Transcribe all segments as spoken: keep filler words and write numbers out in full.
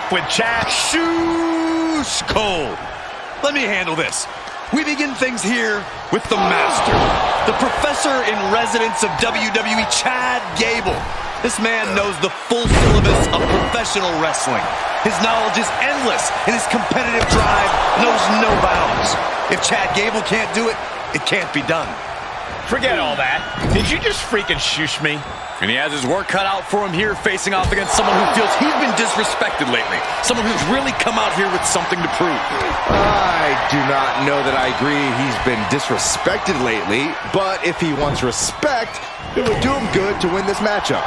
off with Chad. Shoes cold. Let me handle this. We begin things here with the master, the professor in residence of W W E, Chad Gable. This man knows the full syllabus of professional wrestling. His knowledge is endless, and his competitive drive knows no bounds. If Chad Gable can't do it, it can't be done. Forget all that. Did you just freaking shush me? And he has his work cut out for him here, facing off against someone who feels he's been disrespected lately. Someone who's really come out here with something to prove. I do not know that I agree he's been disrespected lately, but if he wants respect, it would do him good to win this matchup.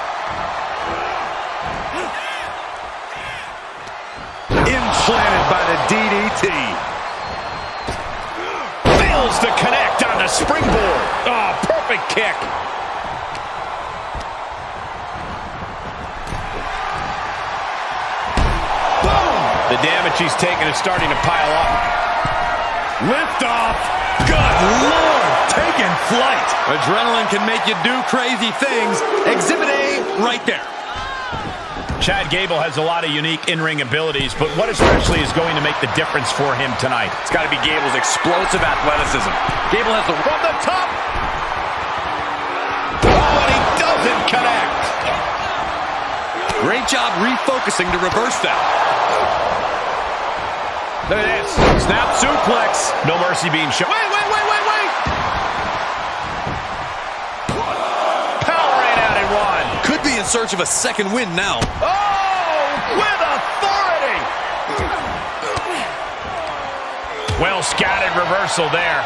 Implanted by the D D T. Fails to connect on the springboard. Oh, perfect kick. The damage he's taken is starting to pile up. Lift off. Good Lord, taking flight. Adrenaline can make you do crazy things. Exhibit A right there. Chad Gable has a lot of unique in-ring abilities, but what especially is going to make the difference for him tonight? It's got to be Gable's explosive athleticism. Gable has the From the top. Oh, and he doesn't connect. Great job refocusing to reverse that. Look at this. Snap suplex. No mercy being shown. Wait, wait, wait, wait, wait. Powering out in one. Could be in search of a second win now. Oh, with authority. Well scattered reversal there.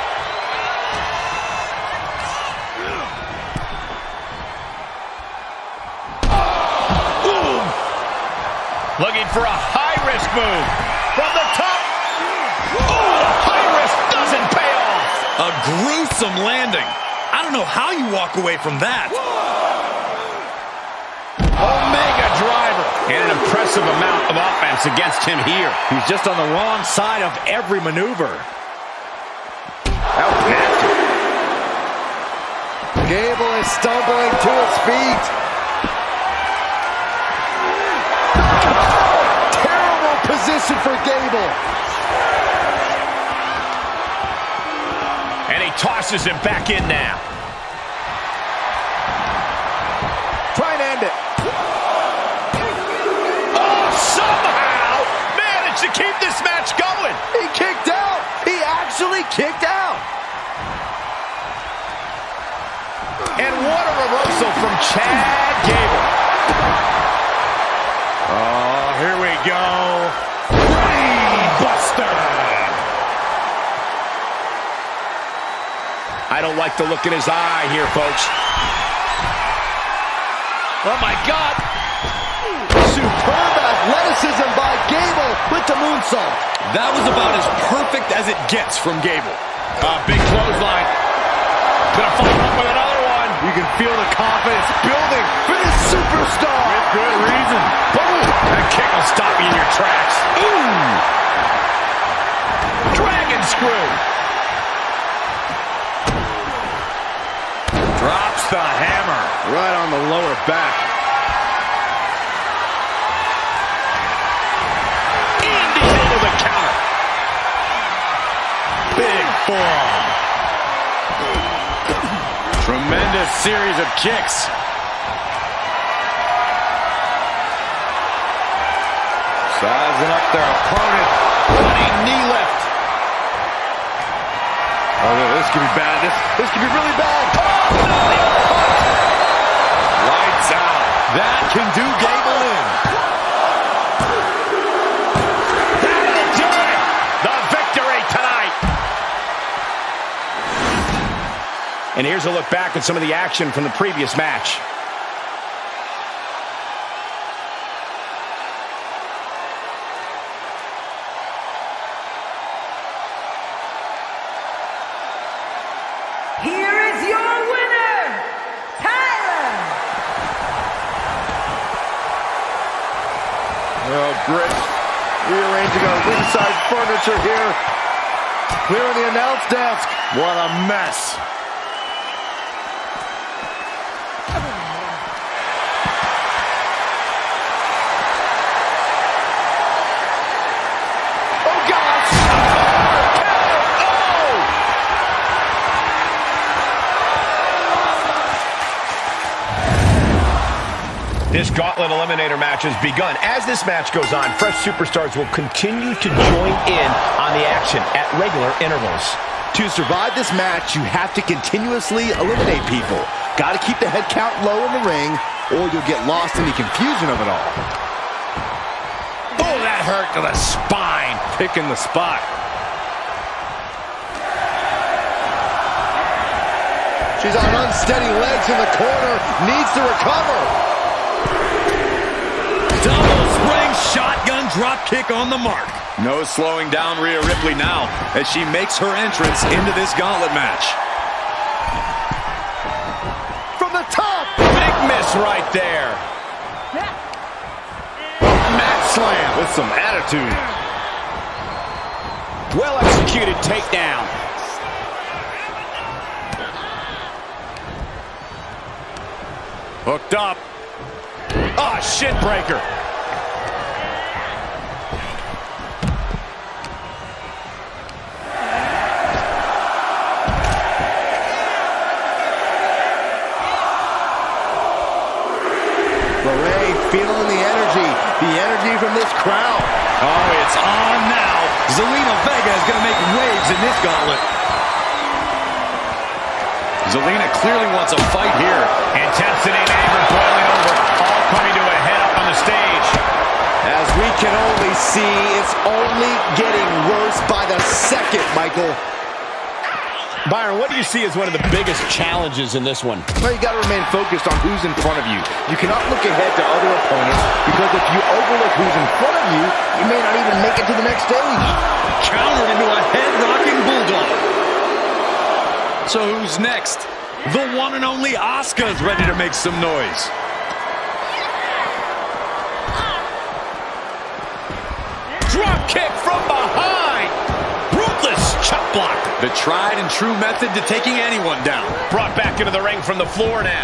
Boom. Looking for a high-risk move. From the top. Oh, the high risk doesn't pay off. A gruesome landing. I don't know how you walk away from that. Omega driver. And an impressive amount of offense against him here. He's just on the wrong side of every maneuver. How nasty. Gable is stumbling to his feet. Terrible position for Gable. And he tosses him back in now. Try and end it. Oh, somehow managed to keep this match going. He kicked out. He actually kicked out. And what a reversal from Chad Gable. Oh, here we go. Brainbuster. I don't like the look in his eye here, folks. Oh, my God. Superb athleticism by Gable with the moonsault. That was about as perfect as it gets from Gable. Uh, big clothesline. Gonna follow up with another one. You can feel the confidence building for this superstar. With good reason. Boom. That kick will stop you in your tracks. Ooh. Dragon screw. Drops the hammer. Right on the lower back. And he's able to counter. Big forearm. Tremendous series of kicks. Sizing up their opponent. Running knee lift. Oh, this could be bad. This, this could be really bad. Lights out. That can do Gable in. That'll do it. The victory tonight. And here's a look back at some of the action from the previous match. Here is your winner, Tyler. Oh, Britt, rearranging our ringside furniture here. Clearing the announce desk. What a mess. This Gauntlet Eliminator match has begun. As this match goes on, fresh superstars will continue to join in on the action at regular intervals. To survive this match, you have to continuously eliminate people. Got to keep the head count low in the ring, or you'll get lost in the confusion of it all. Oh, that hurt to the spine. Picking the spot. She's on unsteady legs in the corner, needs to recover. Double spring shotgun drop kick on the mark. No slowing down Rhea Ripley now as she makes her entrance into this gauntlet match. From the top. Big miss right there. Mat slam with some attitude. Well executed takedown. Hooked up. Ah, oh, shin breaker. Lorraine feeling the energy, the energy from this crowd. Oh, it's on now. Zelina Vega is going to make waves in this gauntlet. Zelina clearly wants a fight here. Intensity and anger boiling over, all coming to a head up on the stage. As we can only see, it's only getting worse by the second, Michael. Byron, what do you see as one of the biggest challenges in this one? Well, you got to remain focused on who's in front of you. You cannot look ahead to other opponents, because if you overlook who's in front of you, you may not even make it to the next stage. Countered into a head-rocking bulldog. So who's next? The one and only Asuka's ready to make some noise. Drop kick from behind. Ruthless chop block. The tried and true method to taking anyone down. Brought back into the ring from the floor now.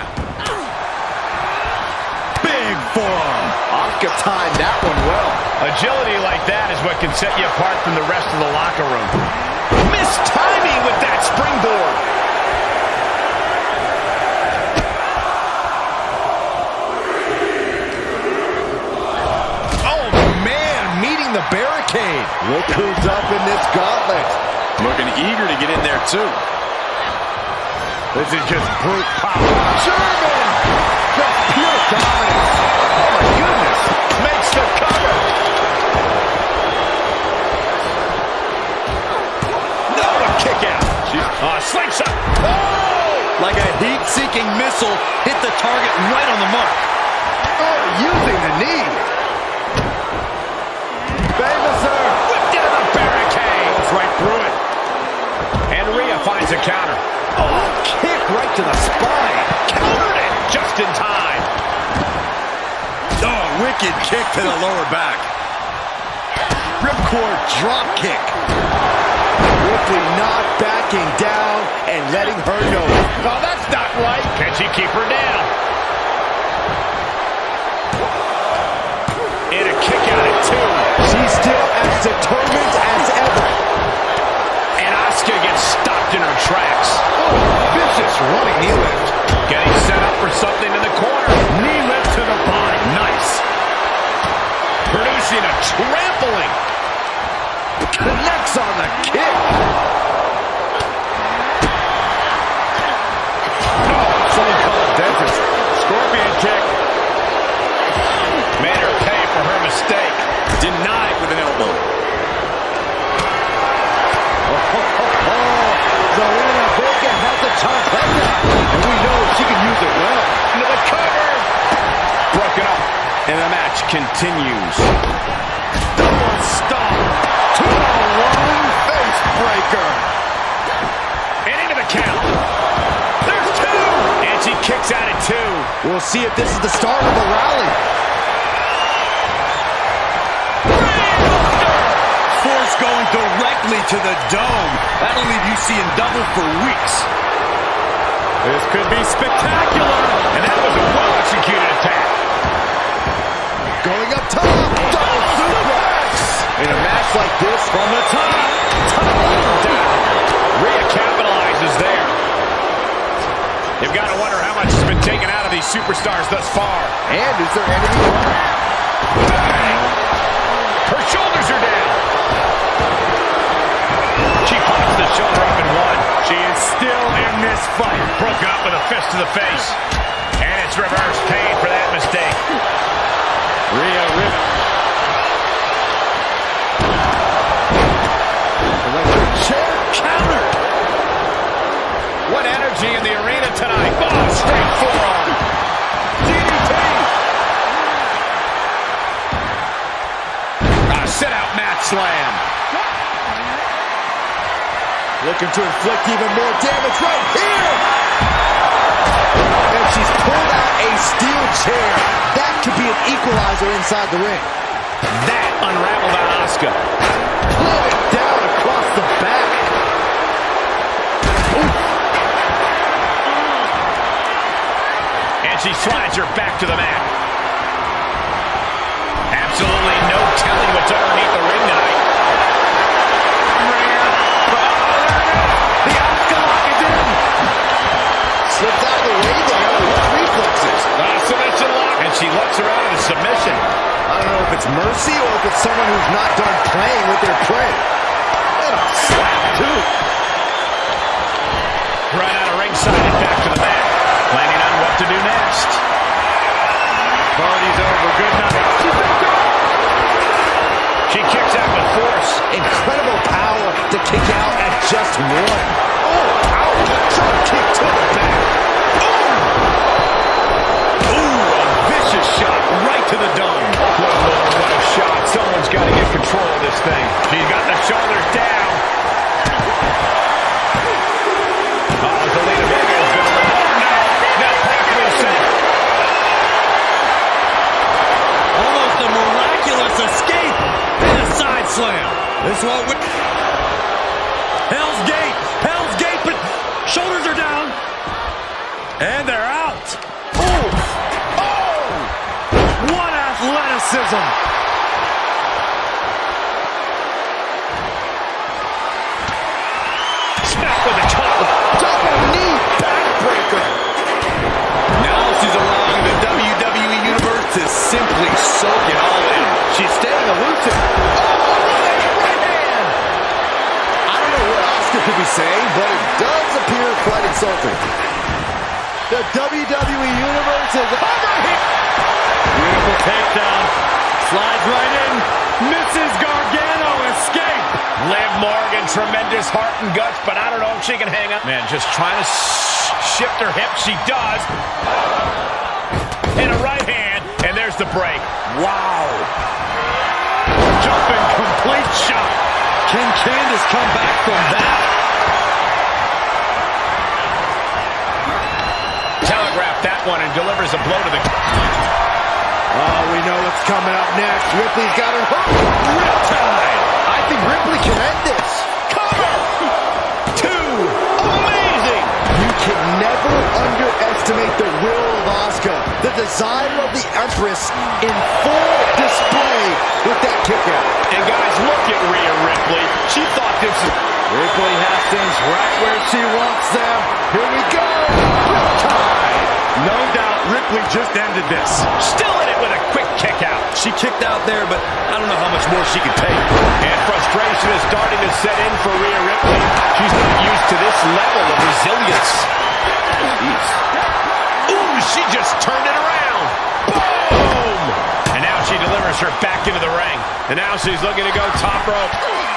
Big forearm. Asuka timed that one well. Agility like that is what can set you apart from the rest of the locker room. Missed timing with that springboard. The barricade. Look who's up in this gauntlet. Looking eager to get in there too. This is just brute power. German! Just pure dominance. Oh my goodness. Makes the cover. No, a kick out. Uh, slingshot. Oh! Like a heat-seeking missile, hit the target right on the mark. Oh, using the knee. Famouser. Whipped into the barricade. Goes right through it. And Rhea finds a counter. Oh, kick right to the spine. Countered it just in time. Oh, wicked kick to the lower back. Ripcord drop kick. Ripley not backing down and letting her know. Oh, that's not right. Can she keep her down? And a kick out at two. She's still as determined as ever. And Asuka gets stopped in her tracks. Oh, vicious running knee lift. Getting set up for something in the corner. Knee lift to the body. Nice. Producing a trampling. Connects on the kick. Oh, someone call a dentist. Scorpion kick. Made her pay for her mistake. Denied with an elbow. Oh, oh, oh, oh. Zelina Vega has the trifecta, and we know she can use it well. Into the cover. Broken up. And the match continues. Double stomp. Two on one. Face breaker. And into the count. There's two. And she kicks out at two. We'll see if this is the start of the rally. Force going directly to the dome. That'll leave you seeing double for weeks. This could be spectacular. And that was a well-executed attack. Going up top. Double suplex. In a match like this, From the top. Top down. Rhea capitalizes there. You've got to wonder how much has been taken out of these superstars thus far. And is there anything? Her shoulders are down. She pops the shoulder up and one. She is still in this fight. Broken up with a fist to the face. And it's reverse pain for that mistake. Rhea Ripley. Electric chair counter. What energy in the arena tonight. Oh, straight forearm. D D T. A sit-out mat slam. Looking to inflict even more damage right here. And she's pulled out a steel chair. That could be an equalizer inside the ring. That unraveled on Asuka. Pulling down across the back. Ooh. And she slides her back to the mat. Absolutely no telling what's underneath the ring tonight. The Asuka lock is in. Slipped out of the way there with reflexes. Uh, submission lock. And she lets her out of the submission. I don't know if it's mercy or if it's someone who's not done playing with their prey. And a slap, too. Right out of ringside and back to the mat. Planning on what to do next. Party's over. Good night. She kicks out with force. Incredible power to kick out at just one. Oh, ouch. Drop kick to the back. Ooh. Ooh, a vicious shot right to the dome. What a, what a shot. Someone's got to get control of this thing. She's got the shoulders down. Oh, Zelina Vega is going to... No, no, practically set. Almost a miraculous escape and a side slam. This one with Hell's Gate. Hell's Gate, but shoulders are down. And they're out. Oh! Oh! What athleticism. Smack with a chocolate. Double knee backbreaker. Now she's allowing the W W E Universe to simply soak it all in. She's staying elusive. Oh, right hand. I don't know what Asuka could be saying, but it does appear quite insulting. The W W E Universe is over here. Beautiful takedown. Slides right in. Misses Gargano. Escape. Liv Morgan, tremendous heart and guts, but I don't know if she can hang up. Man, just trying to shift her hips. She does. And a right hand, and there's the break. Wow. Jumping complete shot. Can Candice come back from that? Telegraphed that one and delivers a blow to the... Oh, we know what's coming up next. Ripley's got her hook. Riptide. I think Ripley can end this. Cover. Two. Amazing. You can never underestimate the will of Asuka, the desire of the Empress in full display with that kick out. And guys, look at Rhea Ripley. She thought this was... Ripley has things right where she wants them. Here we go. Riptide. No doubt Ripley just ended this. Still in it with a quick kick out. She kicked out there, but I don't know how much more she can take. And frustration is starting to set in for Rhea Ripley. She's not used to this level of resilience. Jeez. Ooh, she just turned it around. Boom! And now she delivers her back into the ring. And now she's looking to go top rope.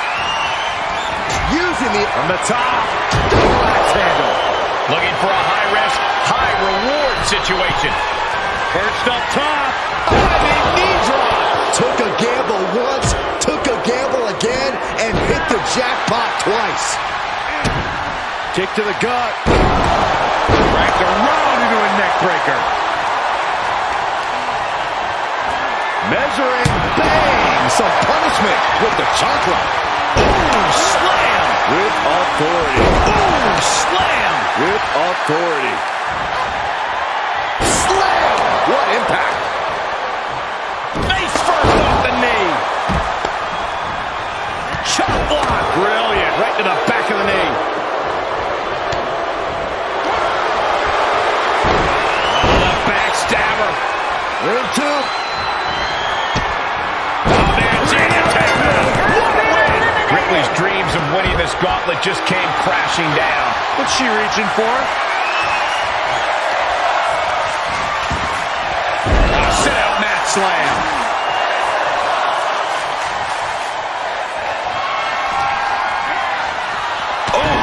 Using the From the top. double axe handle. Looking for a high-risk, high-reward situation. Perched up top. Diving knee drop. Took a gamble once, took a gamble again, and hit the jackpot twice. Kick to the gut. Cracked around into a neck breaker. Measuring, bang! Some punishment with the chocolate. Ooh, slam. With authority. Ooh, slam. With authority. Slam! What impact! Face first off the knee. Chop block. Brilliant. Right to the back of the knee. Into. Oh, man, she had to take that. What a win. Ripley's dreams of winning this gauntlet just came crashing down. What's she reaching for? Oh, sit out mat slam. Oh.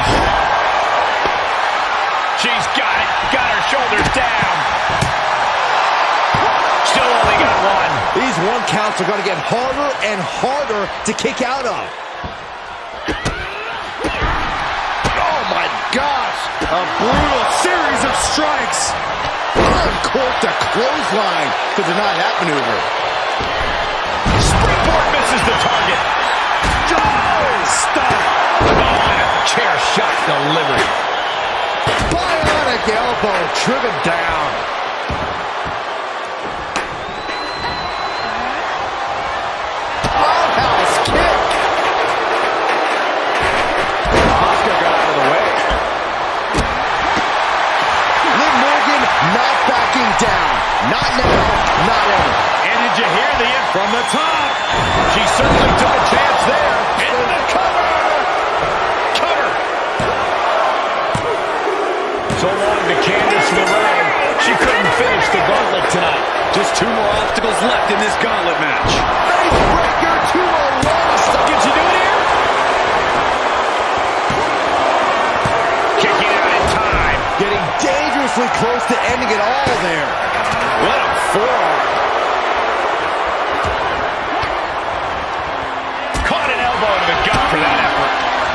She's got it. Got her shoulders down. Still only got one. These one counts are going to get harder and harder to kick out of. Oh, my gosh. A brutal series of strikes. Uncorked a clothesline to deny that maneuver. Springboard misses the target. Oh, stop. Oh, and a chair shot delivered. Bionic elbow driven down. Roundhouse kick. Asuka got out of the way. Liv Morgan not backing down. Not now, not ever. And did you hear the in From the top. She certainly took a chance there. Into the cover. Cover. So long to Candice LeRae. She couldn't finish the gauntlet tonight. Just two more obstacles left in this gauntlet match. Facebreaker to a loss. Can she do it here? Kicking out in time. Getting dangerously close to ending it all there. What a forearm. Caught an elbow to the gut for that effort.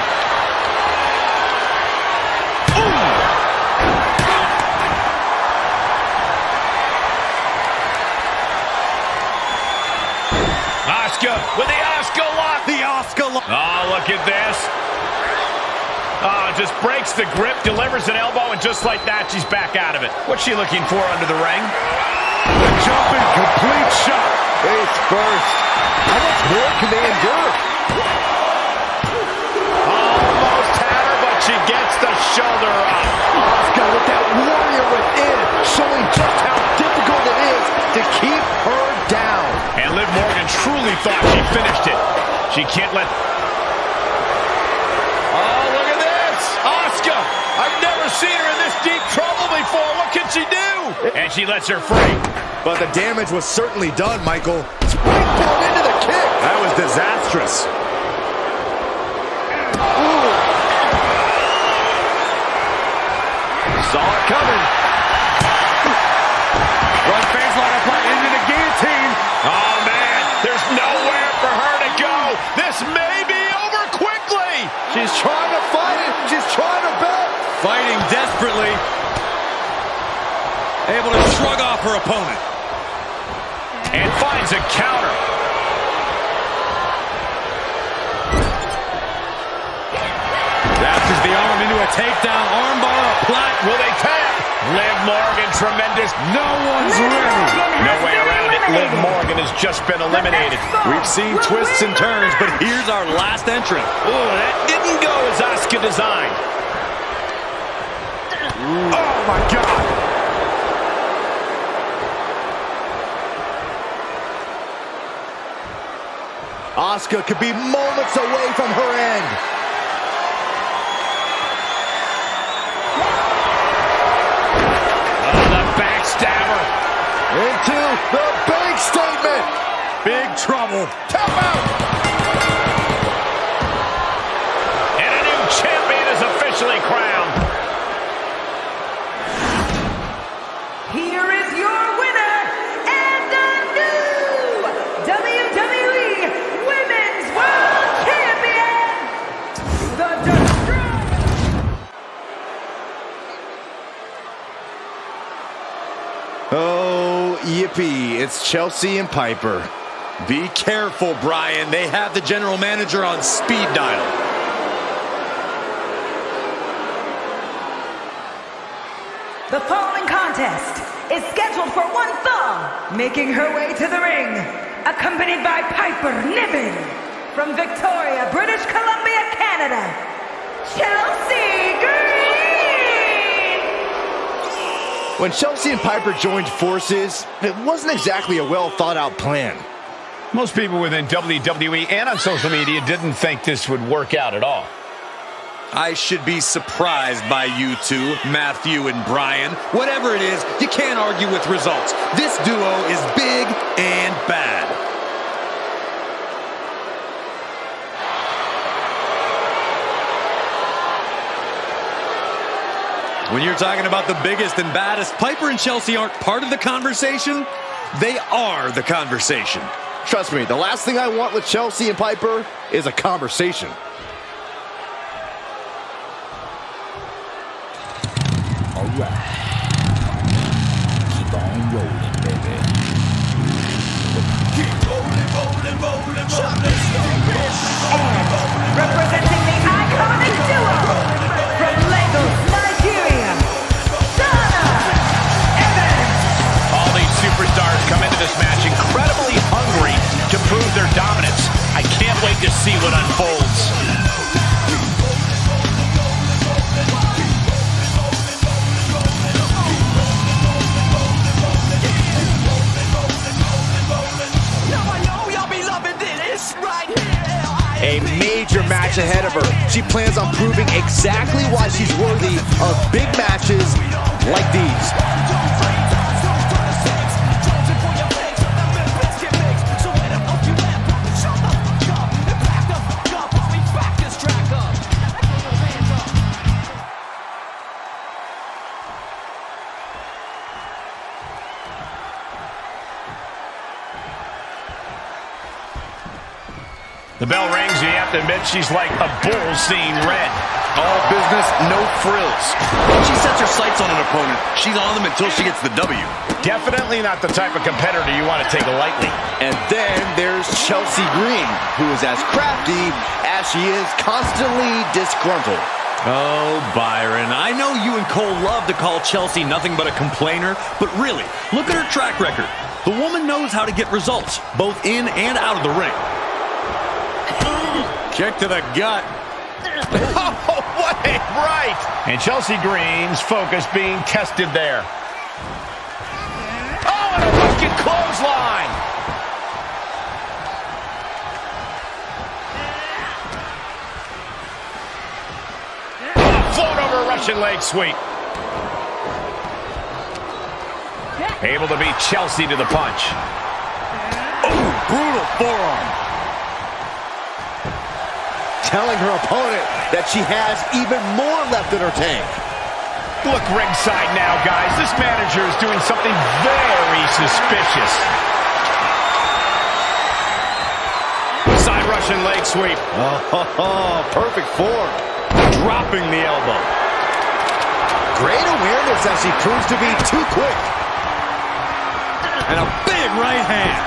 Asuka with the Asuka lock. The Asuka lock. Oh, look at this. Oh, just breaks the grip, delivers an elbow, and just like that, she's back out of it. What's she looking for under the ring? The jumping complete shot. Face first. How much more can they endure? Almost had her, but she gets the shoulder up. Asuka with that warrior within, showing just how difficult it is to keep her down. And Liv Morgan truly thought she finished it. She can't let... Oh, look at this! Asuka! I've never seen her in this deep trouble before. What can she do? And she lets her free. But the damage was certainly done, Michael. Springboard into the kick. That was disastrous. Ooh. Saw it coming. One face line apart into the guillotine. Oh, man. There's nowhere for her to go. This may be over quickly. She's trying to fight it. She's trying to bet. Fighting desperately. Able to shrug off her opponent. And finds a counter. Wraps the arm into a takedown. Armbar, a plat. Will they tap? Liv Morgan, tremendous. No one's ready. No way around it. Liv Morgan has just been eliminated. We've seen twists and turns, but here's our last entrant. Ooh, that didn't go as Asuka designed. Ooh. Oh, my God. Asuka could be moments away from her end. Oh, the backstabber. Into the bank statement. Big trouble. Tap out. And a new champion is officially crowned. Here is your winner and the new W W E Women's World Champion, the Destroyer. Oh, yippee. It's Chelsea and Piper. Be careful, Brian. They have the general manager on speed dial. The following contest is scheduled for one fall, making her way to the ring, accompanied by Piper Niven from Victoria, British Columbia, Canada, Chelsea Green. When Chelsea and Piper joined forces, it wasn't exactly a well thought out plan. Most people within W W E and on social media didn't think this would work out at all. I should be surprised by you two, Matthew and Brian. Whatever it is, you can't argue with results. This duo is big and bad. When you're talking about the biggest and baddest, Piper and Chelsea aren't part of the conversation. They are the conversation. Trust me, the last thing I want with Chelsea and Piper is a conversation. All right. Keep on rolling, baby. Keep rolling, rolling, rolling, rolling. And representing the iconic duo from Lagos, Nigeria, Donna Evans. All these superstars come into this match incredibly hungry to prove their dominance. I can't wait to see what unfolds. A major match ahead of her. She plans on proving exactly why she's worthy of big matches like these. The bell rings, and you have to admit she's like a bull seeing red. All business, no frills. When she sets her sights on an opponent, she's on them until she gets the W. Definitely not the type of competitor you want to take lightly. And then there's Chelsea Green, who is as crafty as she is constantly disgruntled. Oh, Byron, I know you and Cole love to call Chelsea nothing but a complainer, but really, look at her track record. The woman knows how to get results, both in and out of the ring. Kick to the gut. Oh, what a right! And Chelsea Green's focus being tested there. Oh, and a wicked clothesline! Oh, float over a Russian leg sweep. Able to beat Chelsea to the punch. Oh, brutal forearm. Telling her opponent that she has even more left in her tank. Look ringside now, guys. This manager is doing something very suspicious. Side Russian leg sweep. Oh, oh, oh, perfect form. Dropping the elbow. Great awareness as she proves to be too quick. And a big right hand.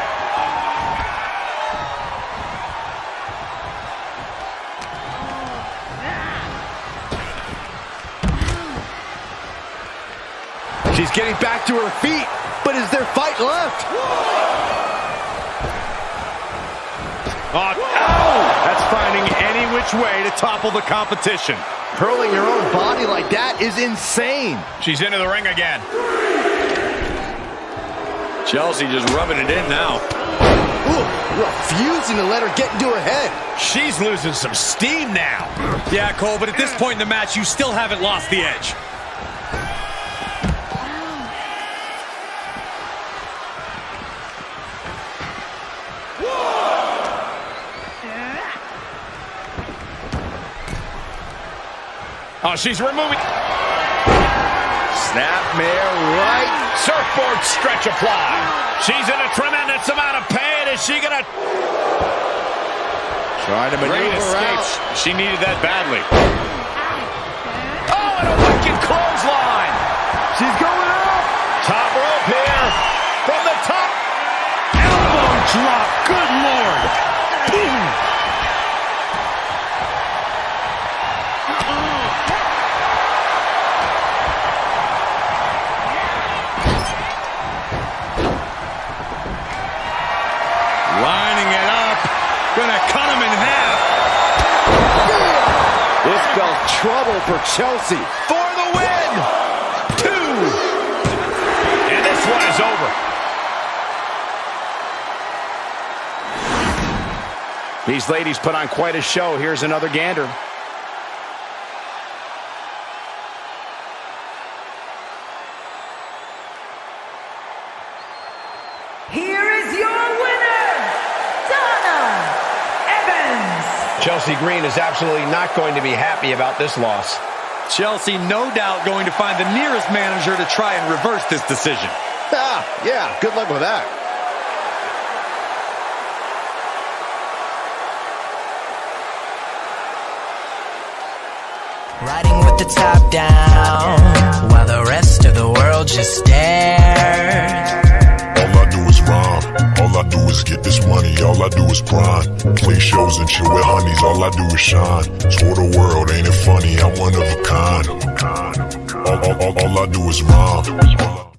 She's getting back to her feet, but is there fight left? Oh, oh, that's finding any which way to topple the competition. Hurling your own body like that is insane. She's into the ring again. Chelsea just rubbing it in now. Ooh, refusing to let her get into her head. She's losing some steam now. Yeah, Cole, but at this point in the match, you still haven't lost the edge. Oh, she's removing. Snapmare right. Surfboard stretch apply. She's in a tremendous amount of pain. Is she going to... Trying to Great maneuver escape. out. She needed that badly. Oh, and a wicked clothesline. She's going up. Top rope here. From the top. Elbow drop. Good Lord. Boom. Lining it up. Gonna cut him in half. This spells trouble for Chelsea. For the win. Two. These ladies put on quite a show. Here's another gander. Here is your winner, Donna Evans. Chelsea Green is absolutely not going to be happy about this loss. Chelsea, no doubt, going to find the nearest manager to try and reverse this decision. Ah, yeah, good luck with that. Riding with the top down, while the rest of the world just stared. All I do is rhyme, all I do is get this money, all I do is grind. Play shows and chill with honeys, all I do is shine. Tour the world, ain't it funny, I'm one of a kind. All, all, all, all I do is rhyme.